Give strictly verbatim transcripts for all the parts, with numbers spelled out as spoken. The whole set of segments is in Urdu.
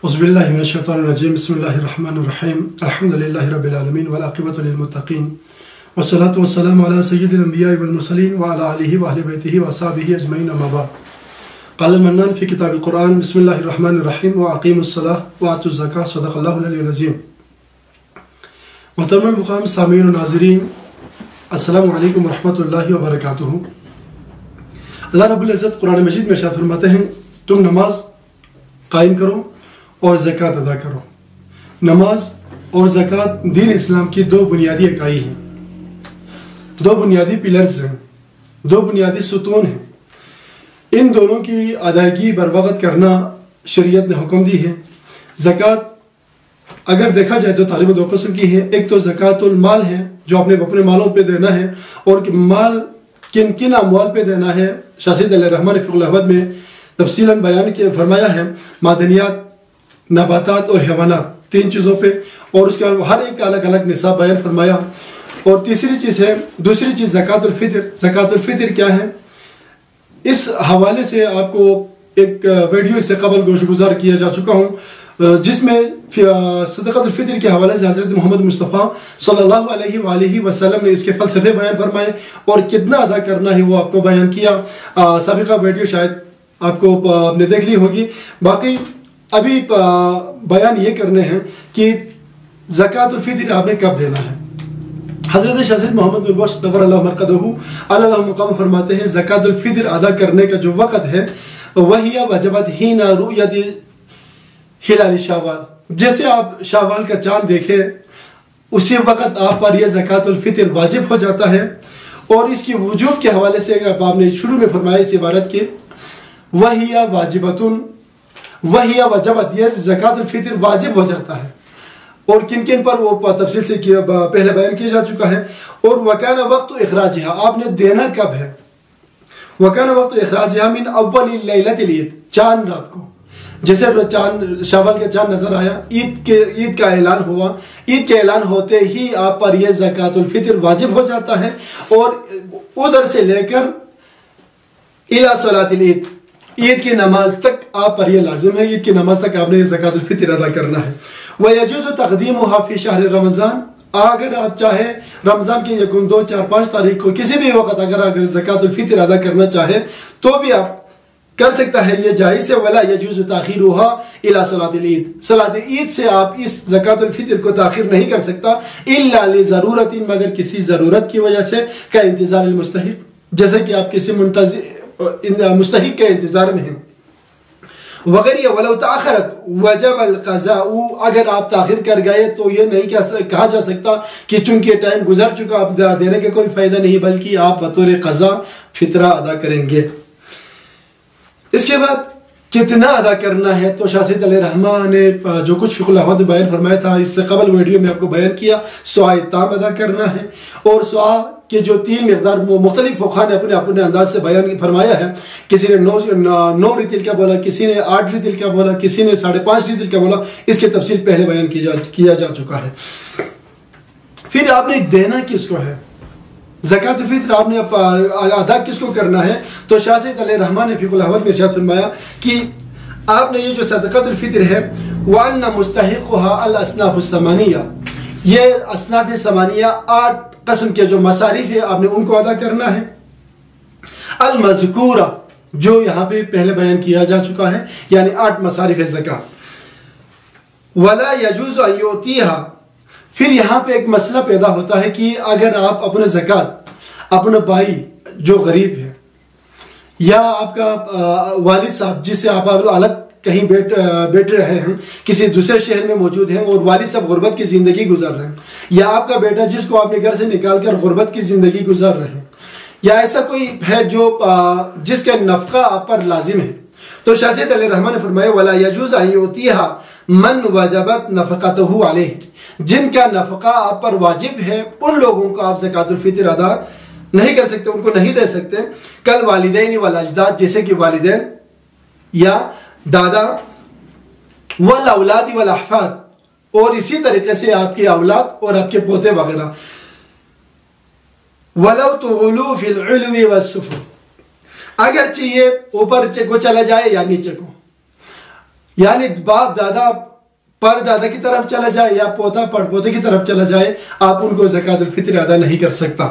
أعوذ بالله من الشيطان الرجيم بسم الله الرحمن الرحيم الحمد لله رب العالمين والعاقبة للمتقين والصلاة والسلام على سيد الأنبياء والمرسلين وعلى آله وأهل بيته وأصحابه أجمعين أما بعد. قال المنان في كتاب القرآن بسم الله الرحمن الرحيم وأقيموا الصلاة وآتوا الزكاة صدق الله العلي العظيم. محترم المقام سامعین و ناظرین السلام علیکم ورحمۃ اللہ وبرکاتہ. اللہ رب العزت قرآن مجید میں ارشاد فرماتے ہیں تم نماز قائم کرو اور زکوٰۃ ادا کرو. نماز اور زکوٰۃ دین اسلام کی دو بنیادی اکائی ہیں، دو بنیادی پلرز ہیں، دو بنیادی ستون ہیں. ان دونوں کی ادائیگی بر وقت کرنا شریعت نے حکم دی ہے. زکوٰۃ اگر دیکھا جائے تو طالب دو قسم کی ہے. ایک تو زکوٰۃ المال ہے جو اپنے اپنے مالوں پہ دینا ہے، اور مال کن کن اموال پہ دینا ہے شاہ سید علیہ الرحمٰن فقہ الاحمد میں تفصیلاً بیان کیا فرمایا ہے. معدنیات، نباتات اور حیوانات، تین چیزوں پہ، اور اس کا ہر ایک الگ الگ نصاب بیان فرمایا. اور تیسری چیز ہے دوسری چیز زکوٰۃ الفطر. زکوٰۃ الفطر کیا ہے؟ اس حوالے سے آپ کو ایک ویڈیو اس سے قبل گوش گزار کیا جا چکا ہوں جس میں صدقۃ الفطر کے حوالے سے حضرت محمد مصطفیٰ صلی اللہ علیہ وآلہ وسلم نے اس کے فلسفے بیان فرمائے اور کتنا ادا کرنا ہے وہ آپ کو بیان کیا. سابقہ ویڈیو شاید آپ کو آپ نے دیکھ لی ہوگی. باقی ابھی بیان یہ کرنے ہیں کہ زکوٰۃ الفطر آپ نے کب دینا ہے. حضرت شاہ سید محمد بن بخش نور اللہ مرقدہ اللہ مقام فرماتے ہیں زکوٰۃ الفطر ادا کرنے کا جو وقت ہے وہی وجبت حین رؤیت ہلال شوال. جیسے آپ شوال کا چاند دیکھیں اسی وقت آپ پر یہ زکوٰۃ الفطر واجب ہو جاتا ہے. اور اس کی وجوب کے حوالے سے آپ نے شروع میں فرمایا اس عبارت کے وہی واجبتن وہی وجبت، یہ زکوٰۃ الفطر واجب ہو جاتا ہے. اور کن کن پر وہ تفصیل سے پہلے بیان کیا جا چکا ہے. اور وکان وقت اخراجہا، آپ نے دینا کب ہے؟ وکان وقت اخراجہا من اول لیلۃ العید، چاند رات کو. جیسے چاند شوال کا چاند نظر آیا، عید کے عید کا اعلان ہوا، عید کے اعلان ہوتے ہی آپ پر یہ زکوٰۃ الفطر واجب ہو جاتا ہے. اور ادھر سے لے کر الی صلاۃ العید، عید کی نماز تک آپ پر یہ لازم ہے. عید کی نماز تک آپ نے یہ زکوٰۃ الفطر ادا کرنا ہے. وَيَجُوزُ تَقْدِيمُهَا فِي شَهْرِ رمضان، اگر آپ چاہیں رمضان کی یکم دو چار پانچ تاریخ کو کسی بھی وقت اگر اگر زکوٰۃ الفطر ادا کرنا چاہے تو بھی آپ کر سکتا ہے، یہ جائز ہے. وَلَا يَجُوزُ تَأْخِيرُهَا إِلَى صَلَاةِ العید، صلاۃ عید سے آپ اس زکوٰۃ الفطر کو تاخیر نہیں کر سکتا إِلَّا لِضَرُورَةٍ، مگر کسی ضرورت کی وجہ سے، کا انتظار المستحق، جیسے کہ آپ کسی مستحق کے انتظار میں ہیں. وغیرہ ولو تاخرت وجب القضاء، اگر آپ تاخیر کر گئے تو یہ نہیں کہا جا سکتا کہ چونکہ ٹائم گزر چکا اب دینے کا کوئی فائدہ نہیں، بلکہ آپ بطور قضا فطرہ ادا کریں گے. اس کے بعد کتنا ادا کرنا ہے تو شاہ سید علیہ الرحمٰن نے جو کچھ فقہ الاحمد بیان فرمایا تھا اس سے قبل ویڈیو میں آپ کو بیان کیا. سوائے تام ادا کرنا ہے، اور سوا کہ جو تین مقدار مختلف فقہاء نے اپنے اپنے انداز سے بیان فرمایا ہے. کسی نے نو نو ریتل کا بولا، کسی نے آٹھ ریتل کا بولا، کسی نے ساڑھے پانچ ریتل کا بولا. اس کی تفصیل پہلے بیان کی جا کیا جا چکا ہے. پھر آپ نے دینا کس کو ہے؟ زکوٰۃ الفطر آپ نے ادا کس کو کرنا ہے؟ تو شاہ سید علیہ الرحمٰن نے فقہ الاحمد میں ارشاد فرمایا کہ آپ نے یہ جو صدقۃ الفطر ہے وَأَنَّ مُسْتَحِقُهَا الْأَصْنَافُ الثَّمَانِيَّةُ، یہ اصناف ثمانیہ آٹھ قسم کے جو مصارف ہے آپ نے ان کو ادا کرنا ہے. المذکورہ، جو یہاں پہ پہلے بیان کیا جا چکا ہے، یعنی آٹھ مصارف زکوٰۃ. وَلَا يَجُوزُ أَن يُؤْتِيهَا، پھر یہاں پہ ایک مسئلہ پیدا ہوتا ہے کہ اگر آپ اپنے زکوٰۃ اپنے بھائی جو غریب ہے یا آپ کا والد صاحب جس سے آپ الگ کہیں بیٹھ بیٹھ رہے ہیں، کسی دوسرے شہر میں موجود ہیں اور والد صاحب غربت کی زندگی گزار رہے ہیں، یا آپ کا بیٹا جس کو آپ نے گھر سے نکال کر غربت کی زندگی گزار رہے ہیں، یا ایسا کوئی ہے جو جس کا نفقہ آپ پر لازم ہے، تو شاہ سید علیہ الرحمٰن نے فرمایا وَلَا يَجُوزُ أَن يُؤْتِيهَا مَنْ وَجَبَتْ نَفَقَتُهُ عَلَيْهِ، جن کا نفقہ آپ پر واجب ہے ان لوگوں کو آپ زکوٰۃ الفطر ادا نہیں کر سکتے، ان کو نہیں دے سکتے. کل والدین والاجداد، جیسے کہ والدین یا دادا، والاولاد والاحفاد، اور اسی طریقے سے آپ کی اولاد اور آپ کے پوتے وغیرہ. وَلَوْ تُغُلُوا فِي الْعُلْوِ وَالسُّفُلِ، اگرچہ یہ اوپر کو چلا جائے یا نیچے کو، یعنی باپ دادا پر دادا کی طرف چلا جائے یا پوتا پر پوتے کی طرف چلا جائے، آپ ان کو زکوٰۃ الفطر ادا نہیں کر سکتا۔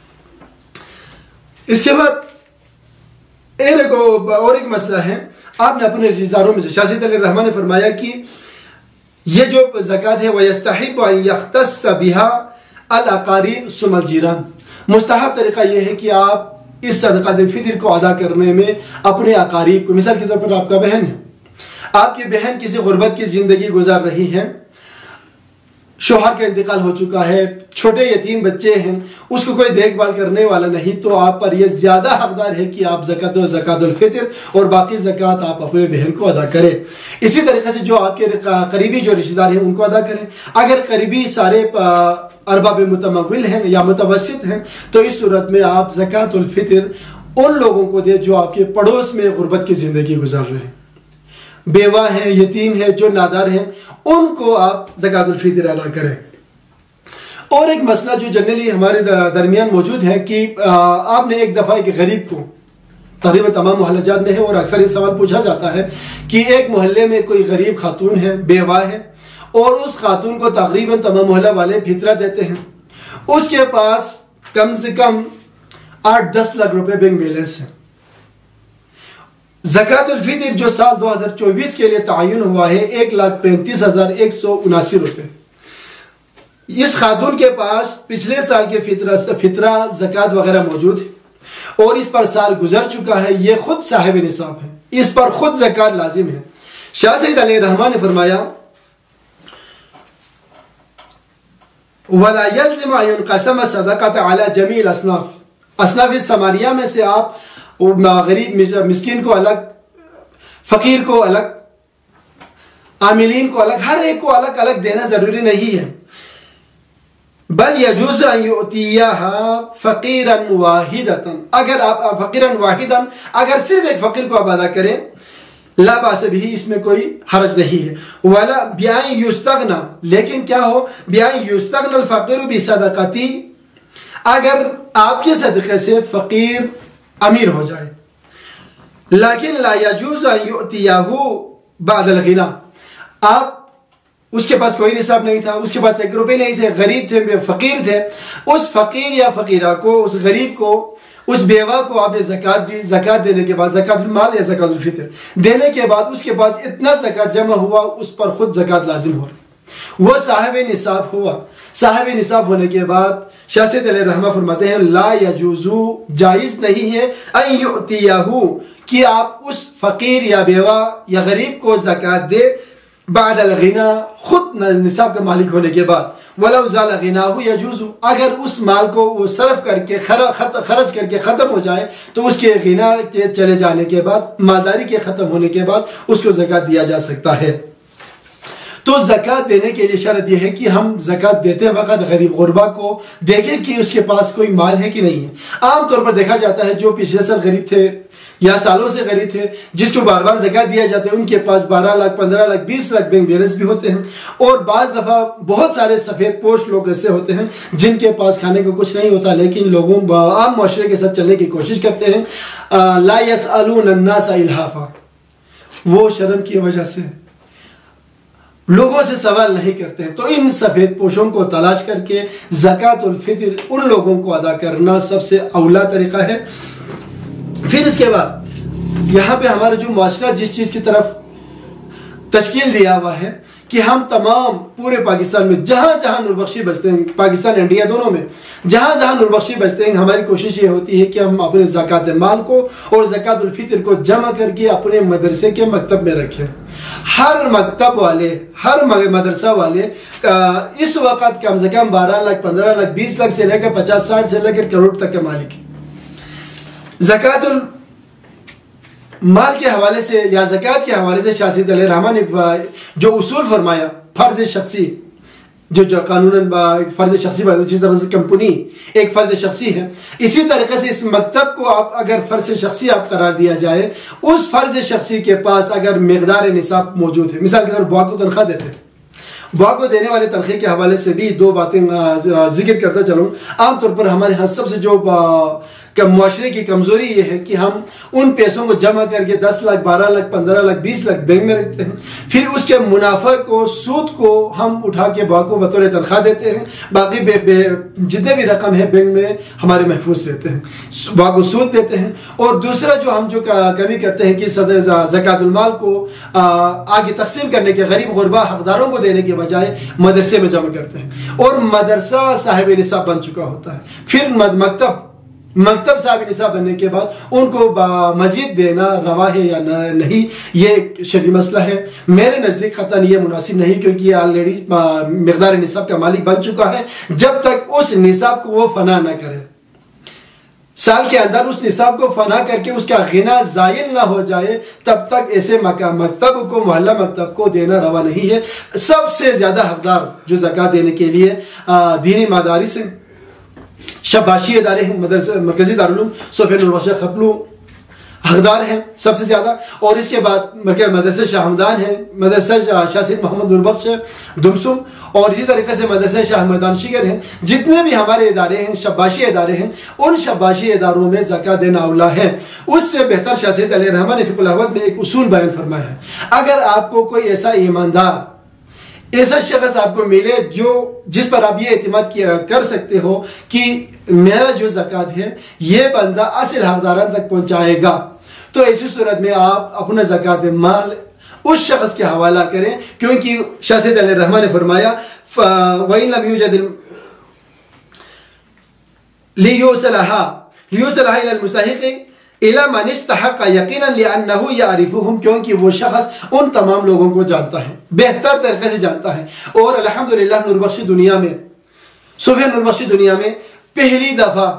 اس کے بعد ایک اور ایک مسئلہ ہے، آپ نے اپنے رشتہ داروں میں سے، شاہ سید علیہ الرحمٰن نے فرمایا کہ یہ جو زکوٰۃ ہے وَيَسْتَحِبُّ أَن يَخْتَصَّ بِهَا الْأَقَارِبُ ثُمَّ الْجِيرَانُ، مستحب طریقہ یہ ہے کہ آپ اس صدقۃ الفطر کو ادا کرنے میں اپنے اقارب کو، مثال کے طور پر آپ کا بہن ہے، آپ کی بہن کسی غربت کی زندگی گزار رہی ہے، شوہر کا انتقال ہو چکا ہے، چھوٹے یتیم بچے ہیں، اس کو کوئی دیکھ بھال کرنے والا نہیں، تو آپ پر یہ زیادہ حقدار ہے کہ آپ زکوٰۃ و زکوٰۃ الفطر اور باقی زکوٰۃ آپ اپنے بہن کو ادا کریں۔ اسی طریقے سے جو آپ کے قریبی جو رشتہ دار ہیں ان کو ادا کریں۔ اگر قریبی سارے ارباب متمول ہیں یا متوسط ہیں تو اس صورت میں آپ زکوٰۃ الفطر ان لوگوں کو دیں جو آپ کے پڑوس میں غربت کی زندگی گزار رہے ہیں، بیوہ ہیں، یتیم ہیں، جو نادار ہیں، ان کو آپ زکوٰۃ الفطر ادا کریں۔ اور ایک مسئلہ جو جنرلی ہمارے درمیان موجود ہے کہ آپ نے ایک دفعہ ایک غریب کو، تقریباً تمام محلہ جات میں ہے اور اکثر یہ سوال پوچھا جاتا ہے کہ ایک محلے میں کوئی غریب خاتون ہے، بیوہ ہے، اور اس خاتون کو تقریباً تمام محلہ والے فطرہ دیتے ہیں، اس کے پاس کم سے کم آٹھ دس لاکھ روپے بینک بیلنس ہے۔ زکوٰۃ الفطر جو سال دو ہزار چوبیس کے لیے تعین ہوا ہے ایک لاکھ پینتیس ہزار ایک سو اناسی روپے، اس خاتون کے پاس پچھلے سال کے فطرہ فطرہ زکوٰۃ وغیرہ موجود ہے اور اس پر سال گزر چکا ہے، یہ خود صاحب نصاب ہے، اس پر خود زکوٰۃ لازم ہے۔ شاہ سید علیہ الرحمٰن نے فرمایا وَلَا يَلْزِمُ أَن يُنْقَسَمَ الصَّدَقَةَ عَلَى جَمِيعِ الْأَصْنَافِ، اصناف ثمانیہ میں سے آپ غریب مسکین کو الگ، فقیر کو الگ، عاملین کو الگ، ہر ایک کو الگ الگ دینا ضروری نہیں ہے۔ بل یجوز ان یؤتیہا فقیرا واحدا، اگر آپ فقیرا واحدا اگر صرف ایک فقیر کو آپ ادا کریں لا باس بھی، اس میں کوئی حرج نہیں ہے۔ ولا بأن یستغنی، لیکن کیا ہو بأن یستغنی الفقیر بصدقتی، اگر آپ کے صدقے سے فقیر امیر ہو جائے، لیکن لا یجوز ان یؤتیہ بعد الغنی، آپ اس کے پاس کوئی نصاب نہیں تھا، اس کے پاس ایک روپے نہیں تھے، غریب تھے، فقیر تھے، اس فقیر یا فقیرہ کو، اس غریب کو، اس بیوہ کو آپ نے زکوٰۃ دی، زکوٰۃ دینے کے بعد زکوٰۃ المال یا زکوٰۃ الفطر دینے کے بعد اس کے پاس اتنا زکوٰۃ جمع ہوا، اس پر خود زکوٰۃ لازم ہو رہی، وہ صاحب نصاب ہوا۔ صاحب نصاب ہونے کے بعد شاہ سید علیہ الرحمہ فرماتے ہیں لا یجوزو، جائز نہیں ہے، ان یؤتیہ، کہ آپ اس فقیر یا بیوہ یا غریب کو زکوٰۃ دے بعد الغنا، خود نصاب کا مالک ہونے کے بعد، ولو زال غناہ یجوز، اگر اس مال کو وہ صرف کر کے خرچ کر کے ختم ہو جائے تو اس کے غنا کے چلے جانے کے بعد، مالداری کے ختم ہونے کے بعد اس کو زکوٰۃ دیا جا سکتا ہے۔ تو زکوٰۃ دینے کے لیے شرط یہ ہے کہ ہم زکوٰۃ دیتے وقت غریب غربا کو دیکھیں کہ اس کے پاس کوئی مال ہے کہ نہیں ہے۔ عام طور پر دیکھا جاتا ہے جو پچھلے سال غریب تھے یا سالوں سے غریب تھے، جس کو بار بار زکوٰۃ دیا جاتا ہے، ان کے پاس بارہ لاکھ پندرہ لاکھ بیس لاکھ بینک بیلنس بھی ہوتے ہیں، اور بعض دفعہ بہت سارے سفید پوش لوگ ایسے ہوتے ہیں جن کے پاس کھانے کو کچھ نہیں ہوتا لیکن لوگوں عام معاشرے کے ساتھ چلنے کی کوشش کرتے ہیں۔ لا يسألون الناس الحافا، وہ شرم کی وجہ سے لوگوں سے سوال نہیں کرتے ہیں، تو ان سفید پوشوں کو تلاش کر کے زکوٰۃ الفطر ان لوگوں کو ادا کرنا سب سے اولا طریقہ ہے۔ پھر اس کے بعد یہاں پہ ہمارا جو معاشرہ جس چیز کی طرف تشکیل دیا ہوا ہے کہ ہم تمام پورے پاکستان میں جہاں جہاں نور بخشی بچتے ہیں، پاکستان انڈیا دونوں میں جہاں جہاں نور بخشی بچتے ہیں، ہماری کوشش یہ ہوتی ہے کہ ہم اپنے زکوٰۃ مال کو اور زکوٰۃ الفطر کو جمع کر کے اپنے مدرسے کے مکتب میں رکھیں۔ ہر مکتب والے، ہر مدرسہ والے اس وقت کم سے کم بارہ لاکھ پندرہ لاکھ بیس لاکھ سے لے کر پچاس ساٹھ سے لے کر کروڑ تک کے مالک ہیں۔ زکوٰۃ مال کے حوالے سے یا زکوٰۃ کے حوالے سے شاہ سید علیہ الرحمٰن نے جو اصول فرمایا، فرض شخصی، جو جو قانون فرض شخصی، جس طرح سے کمپنی ایک فرض شخصی ہے، اسی طریقے سے اس مکتب کو آپ اگر فرض شخصی آپ قرار دیا جائے، اس فرض شخصی کے پاس اگر مقدار نصاب موجود ہے، مثال کے طور پر بوا کو تنخواہ دیتے ہیں، بوا کو دینے والے تنخواہ کے حوالے سے بھی دو باتیں ذکر کرتا چلوں۔ عام طور پر ہمارے ہاں سب سے جو کہ معاشرے کی کمزوری یہ ہے کہ ہم ان پیسوں کو جمع کر کے دس لاکھ بارہ لاکھ پندرہ لاکھ بیس لاکھ بینک میں رکھتے ہیں، پھر اس کے منافع کو سود کو ہم اٹھا کے باقی کو بطور تنخواہ دیتے ہیں، باقی بے بے جتنے بھی رقم ہے بینک میں ہمارے محفوظ رہتے ہیں، باقی سود دیتے ہیں۔ اور دوسرا جو ہم جو کمی کرتے ہیں کہ زکوٰۃ المال کو آگے تقسیم کرنے کے غریب غربا حقداروں کو دینے کے بجائے مدرسے میں جمع کرتے ہیں، اور مدرسہ صاحب نصاب بن چکا ہوتا ہے، پھر مکتب مکتب صاحب نصاب بننے کے بعد ان کو مزید دینا روا ہے یا نہیں، یہ ایک شرعی مسئلہ ہے۔ میرے نزدیک قطعاً یہ مناسب نہیں، کیونکہ یہ آلریڈی مقدار نصاب کا مالک بن چکا ہے۔ جب تک اس نصاب کو وہ فنا نہ کرے، سال کے اندر اس نصاب کو فنا کر کے اس کا غنا زائل نہ ہو جائے، تب تک ایسے مکتب کو محلہ مکتب کو دینا روا نہیں ہے۔ سب سے زیادہ حقدار جو زکوٰۃ دینے کے لیے دینی مدارس ہیں، شباشی ادارے ہیں، مدرسہ مرکزی دارالعلوم سفین البشر خپلو حقدار ہیں سب سے زیادہ، اور اس کے بعد مدرسہ شاہ ہمدان ہے، مدرسہ شاہ سید محمد نوربخش دمسم، اور اسی طریقے سے مدرسہ شاہ ہمدان شگر ہیں۔ جتنے بھی ہمارے ادارے ہیں شباشی ادارے ہیں، ان شباشی اداروں میں زکوٰۃ دینا اولا ہے۔ اس سے بہتر شاہ سید علیہ الرحمہ نے فقہ الاحوال میں ایک اصول بیان فرمایا ہے، اگر آپ کو کوئی ایسا ایماندار ایسا شخص آپ کو ملے جو جس پر آپ یہ اعتماد کر سکتے ہو کہ میرا جو زکوٰۃ ہے یہ بندہ اصل حقداران تک پہنچائے گا، تو ایسی صورت میں آپ اپنا زکوٰۃ مال اس شخص کے حوالہ کریں، کیونکہ شاہ سید علیہ الرحمہ نے فرمایا وَإِن لَمْ يُوجَدِ لِيُوصَلَهَا لِيُوصَلَهَا إِلَى الْمُسْتَحِقِ إِلَى مَنِ اسْتَحَقَّ يَقِينًا لِأَنَّهُ يَعْرِفُهُمْ، کیونکہ وہ شخص ان تمام لوگوں کو جانتا ہے، بہتر طریقے سے جانتا ہے۔ اور الحمدللہ نوربخشی دنیا میں صوفیہ نوربخشی دنیا میں پہلی دفعہ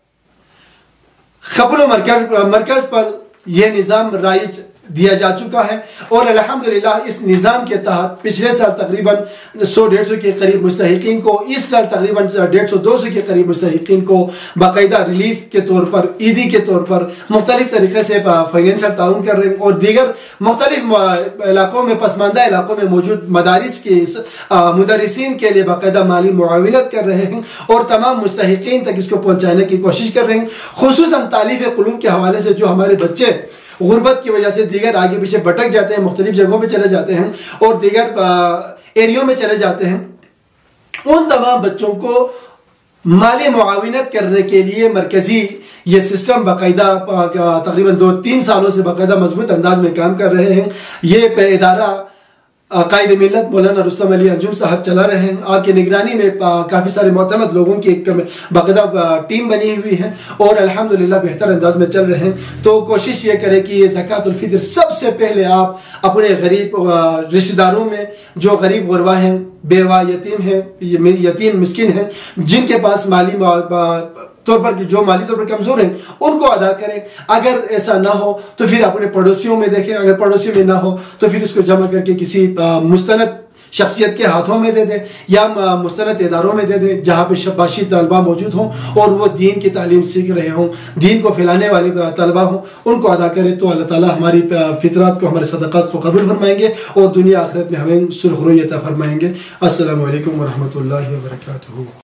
خپلو مرکز پر یہ نظام رائج دیا جا چکا ہے، اور الحمدللہ اس نظام کے تحت پچھلے سال تقریباً سو ڈیڑھ سو کے قریب مستحقین کو، اس سال تقریباً ڈیڑھ سو دو سو کے قریب مستحقین کو باقاعدہ ریلیف کے طور پر، عیدی کے طور پر مختلف طریقے سے فائنینشل تعاون کر رہے ہیں، اور دیگر مختلف علاقوں میں پسماندہ علاقوں میں موجود مدارس کے مدرسین کے لیے باقاعدہ مالی معاونت کر رہے ہیں، اور تمام مستحقین تک اس کو پہنچانے کی کوشش کر رہے ہیں۔ خصوصاً تعلیف قلوب کے حوالے سے جو ہمارے بچے غربت کی وجہ سے دیگر آگے پیچھے بھٹک جاتے ہیں، مختلف جگہوں پہ چلے جاتے ہیں اور دیگر ایریوں میں چلے جاتے ہیں، ان تمام بچوں کو مالی معاونت کرنے کے لیے مرکزی یہ سسٹم باقاعدہ تقریباً دو تین سالوں سے باقاعدہ مضبوط انداز میں کام کر رہے ہیں۔ یہ ادارہ قائد ملت مولانا رستم علی انجم صاحب چلا رہے ہیں، آپ کی نگرانی میں کافی سارے معتمد لوگوں کی ایک باقاعدہ ٹیم بنی ہوئی ہے، اور الحمدللہ بہتر انداز میں چل رہے ہیں۔ تو کوشش یہ کریں کہ یہ زکوٰۃ الفطر سب سے پہلے آپ اپنے غریب رشتہ داروں میں جو غریب غربا ہیں، بیوہ یتیم ہیں، یتیم مسکین ہیں، جن کے پاس مالی طور پر جو مالی طور پر کمزور ہیں، ان کو ادا کریں۔ اگر ایسا نہ ہو تو پھر اپنے پڑوسیوں میں دیکھیں، اگر پڑوسیوں میں نہ ہو تو پھر اس کو جمع کر کے کسی مستند شخصیت کے ہاتھوں میں دے دیں، یا مستند اداروں میں دے دیں جہاں پہ شباشی طلبہ موجود ہوں اور وہ دین کی تعلیم سیکھ رہے ہوں، دین کو پھیلانے والے طلبہ ہوں، ان کو ادا کریں تو اللہ تعالیٰ ہماری فطرات کو، ہمارے صدقات کو قبول فرمائیں گے، اور دنیا آخرت میں ہمیں سرخروی عطا فرمائیں گے۔ السلام علیکم ورحمۃ اللہ وبرکاتہ۔